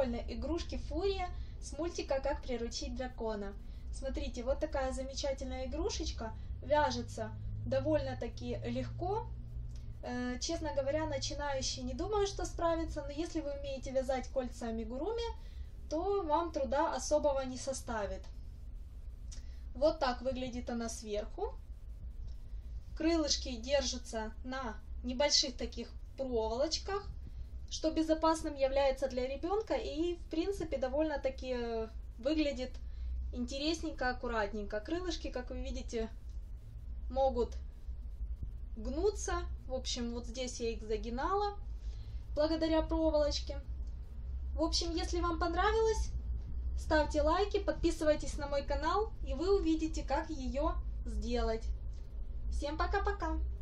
прикольной игрушки Фурия с мультика «Как приручить дракона». Смотрите, вот такая замечательная игрушечка, вяжется довольно-таки легко. Честно говоря, начинающие не думаю, что справится, но если вы умеете вязать кольца амигуруми, то вам труда особого не составит. Вот так выглядит она сверху. Крылышки держатся на небольших таких проволочках, что безопасным является для ребенка и в принципе довольно-таки выглядит интересненько, аккуратненько. Крылышки, как вы видите, могут гнуться. В общем, вот здесь я их загинала благодаря проволочке. В общем, если вам понравилось, ставьте лайки, подписывайтесь на мой канал, и вы увидите, как ее сделать. Всем пока-пока!